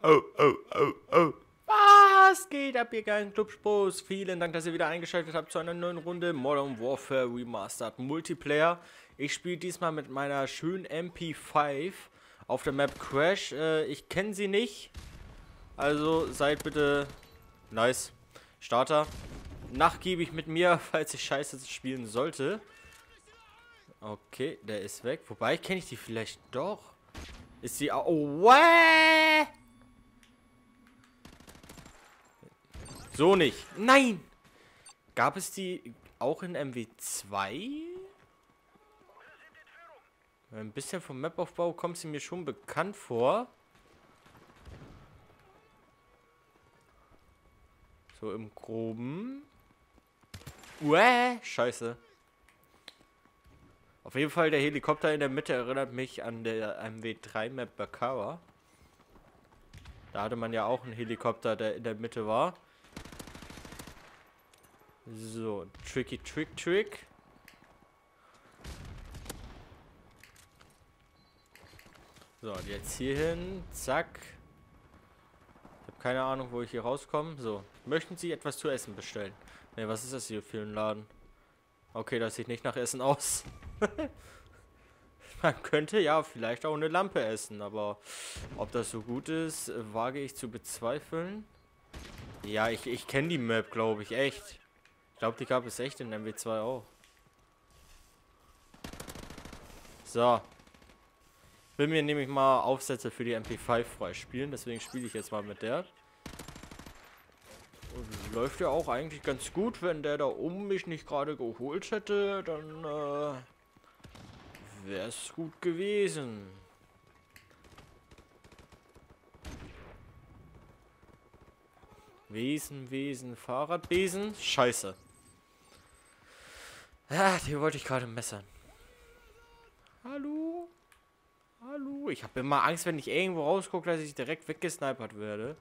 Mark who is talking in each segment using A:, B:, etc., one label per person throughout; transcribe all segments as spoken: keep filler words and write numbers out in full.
A: Oh, oh, oh, oh. Was geht ab, ihr geilen Clubspros? Vielen Dank, dass ihr wieder eingeschaltet habt zu einer neuen Runde Modern Warfare Remastered Multiplayer. Ich spiele diesmal mit meiner schönen M P fünf auf der Map Crash. Äh, ich kenne sie nicht, also seid bitte nice. Starter. Nachgiebig mit mir, falls ich scheiße spielen sollte. Okay, der ist weg. Wobei, kenne ich die vielleicht doch? Ist sie auch... Oh, what? So nicht. Nein! Gab es die auch in M W zwei? Ein bisschen vom Mapaufbau kommt sie mir schon bekannt vor. So im Groben. Uäh, scheiße. Auf jeden Fall, der Helikopter in der Mitte erinnert mich an der M W drei Map Bakawa. Da hatte man ja auch einen Helikopter, der in der Mitte war. So, tricky trick trick. So, und jetzt hier hin. Zack. Ich habe keine Ahnung, wo ich hier rauskomme. So, möchten Sie etwas zu essen bestellen? Ne, was ist das hier für ein Laden? Okay, das sieht nicht nach Essen aus. Man könnte ja vielleicht auch eine Lampe essen, aber ob das so gut ist, wage ich zu bezweifeln. Ja, ich, ich kenne die Map, glaube ich, echt. Ich glaube, die gab es echt in M W zwei auch. So. Ich will mir nämlich mal Aufsätze für die M P fünf freispielen, deswegen spiele ich jetzt mal mit der. Und läuft ja auch eigentlich ganz gut, wenn der da oben mich nicht gerade geholt hätte, dann äh, wäre es gut gewesen. Wesen, Wesen, Fahrradbesen, scheiße. Ah, die wollte ich gerade messern. Hallo? Hallo? Ich habe immer Angst, wenn ich irgendwo rausgucke, dass ich direkt weggesnipert werde.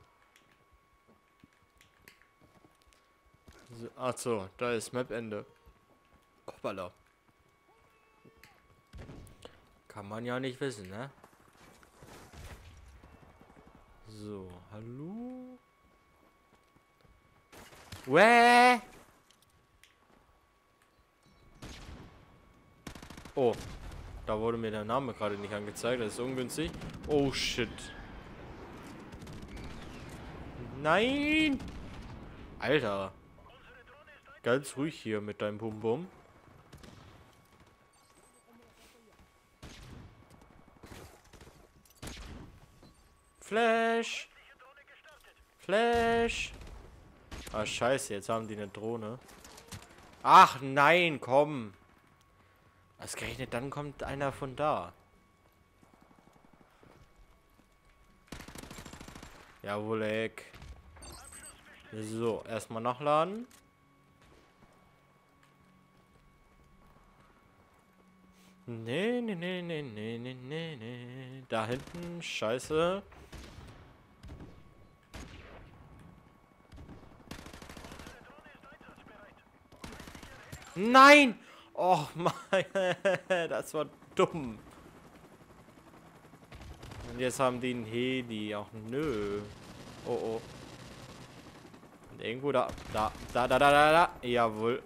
A: So, achso, da ist Mapende. Hoppala. Kann man ja nicht wissen, ne? So, hallo? Wäh? Oh, da wurde mir der Name gerade nicht angezeigt. Das ist ungünstig. Oh, shit. Nein! Alter. Ganz ruhig hier mit deinem Bum-Bum. Flash! Flash! Ah, scheiße, jetzt haben die eine Drohne. Ach, nein, komm! Ausgerechnet, dann kommt einer von da. Jawohl, Eck. So, erstmal nachladen. Nee, nee, nee, nee, nee, nee, nee, nee. Da hinten, scheiße. Nein! Och, mein, das war dumm. Und jetzt haben die einen Heli. Ach, nö. Oh, oh. Und irgendwo da, da, da, da, da, da, da. Jawohl.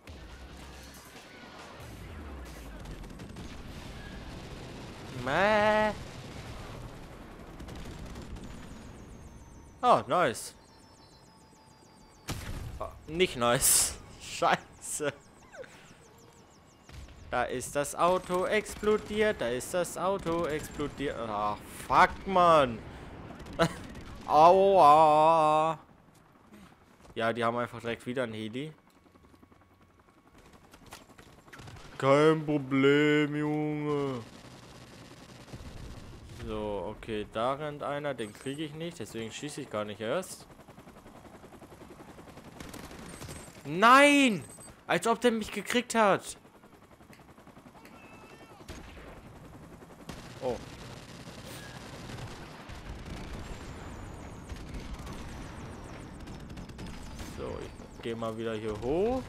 A: Mäh. Oh, nice. Oh, nicht nice. Scheiße. Da ist das Auto explodiert. Da ist das Auto explodiert. Ach, fuck, Mann. Aua. Ja, die haben einfach direkt wieder ein Heli. Kein Problem, Junge. So, okay, da rennt einer. Den kriege ich nicht. Deswegen schieße ich gar nicht erst. Nein! Als ob der mich gekriegt hat. Oh. So, ich gehe mal wieder hier hoch.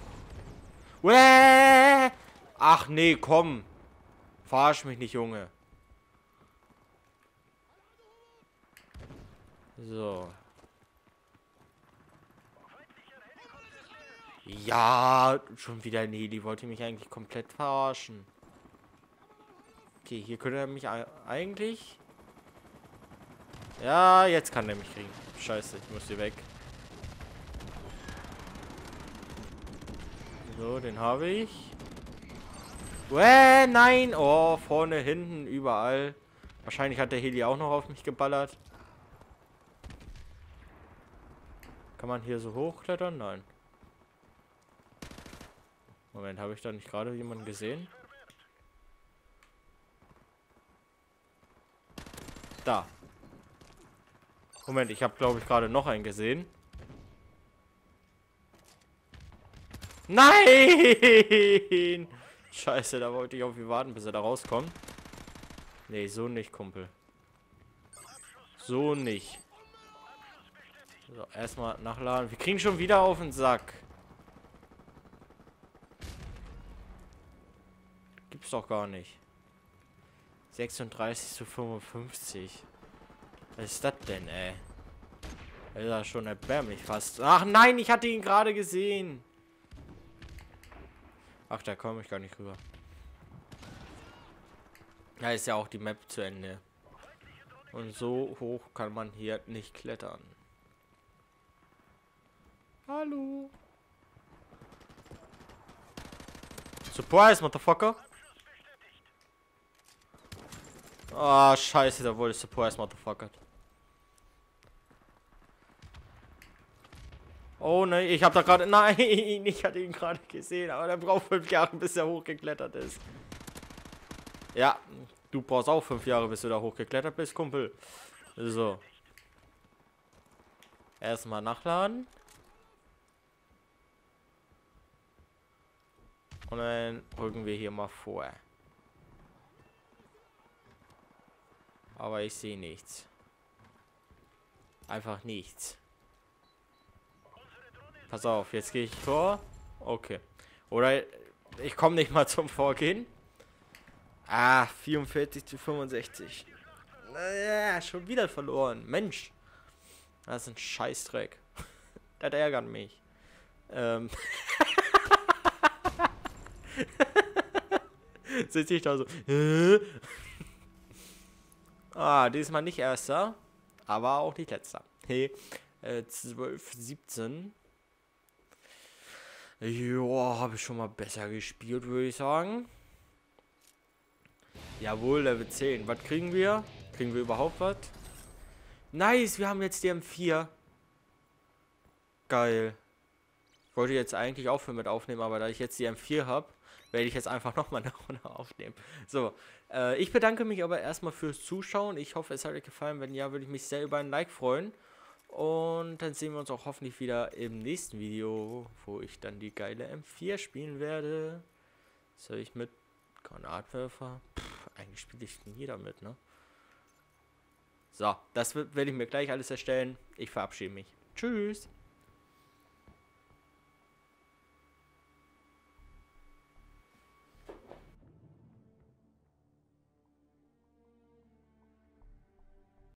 A: Uäh! Ach nee, komm. Verarsch mich nicht, Junge. So. Ja, schon wieder ein Heli. Wollte mich eigentlich komplett verarschen. Okay, hier könnte er mich eigentlich... Ja, jetzt kann er mich kriegen. Scheiße, ich muss hier weg. So, den habe ich. Uäh, nein! Oh, vorne, hinten, überall. Wahrscheinlich hat der Heli auch noch auf mich geballert. Kann man hier so hochklettern? Nein. Moment, habe ich da nicht gerade jemanden gesehen? Da. Moment, ich habe, glaube ich, gerade noch einen gesehen. Nein! Scheiße, da wollte ich auf ihn warten, bis er da rauskommt. Nee, so nicht, Kumpel. So nicht. So, erstmal nachladen. Wir kriegen schon wieder auf den Sack. Gibt's doch gar nicht. sechsunddreißig zu fünfundfünfzig. Was ist das denn, ey? Das ist ja schon erbärmlich fast. Ach nein, ich hatte ihn gerade gesehen. Ach, da komme ich gar nicht rüber. Da ist ja auch die Map zu Ende. Und so hoch kann man hier nicht klettern. Hallo. Surprise, Motherfucker. Ah, oh, scheiße, da wurde Surprise, Motherfucker. Oh nein, ich habe da gerade... Nein, ich hatte ihn gerade gesehen, aber der braucht fünf Jahre, bis er hochgeklettert ist. Ja, du brauchst auch fünf Jahre, bis du da hochgeklettert bist, Kumpel. So. Erstmal nachladen. Und dann rücken wir hier mal vor. Aber ich sehe nichts. Einfach nichts. Pass auf, jetzt gehe ich vor. Okay. Oder ich komme nicht mal zum Vorgehen. Ah, vierundvierzig zu fünfundsechzig. Naja, schon wieder verloren. Mensch. Das ist ein Scheißdreck. Das ärgert mich. Ähm. Sitze ich da so. Ah, diesmal nicht erster. Aber auch nicht letzter. Hey, äh, zwölf, siebzehn. Joa, habe ich schon mal besser gespielt, würde ich sagen. Jawohl, Level zehn. Was kriegen wir? Kriegen wir überhaupt was? Nice, wir haben jetzt die M vier. Geil. Ich wollte jetzt eigentlich aufhören mit aufnehmen, aber da ich jetzt die M vier habe, werde ich jetzt einfach nochmal eine Runde aufnehmen. So, äh, ich bedanke mich aber erstmal fürs Zuschauen. Ich hoffe, es hat euch gefallen. Wenn ja, würde ich mich sehr über ein Like freuen. Und dann sehen wir uns auch hoffentlich wieder im nächsten Video, wo ich dann die geile M vier spielen werde. Soll ich mit Granatwerfer? Pff, eigentlich spiele ich nie damit, ne? So, das werde ich mir gleich alles erstellen. Ich verabschiede mich. Tschüss.